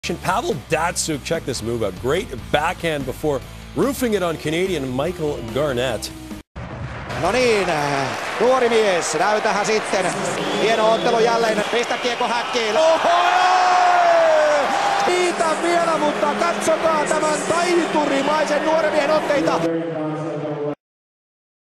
Pavel Datsyuk, check this move out. Great backhand before roofing it on Canadian Michael Garnett. No niin, nuori mies, näytähän sitten. Hieno ottelu jälleen, pistä kiekko häkkiin. Kiitä vielä, mutta katsokaa tämän taiturimaisen nuoren miehen otteita.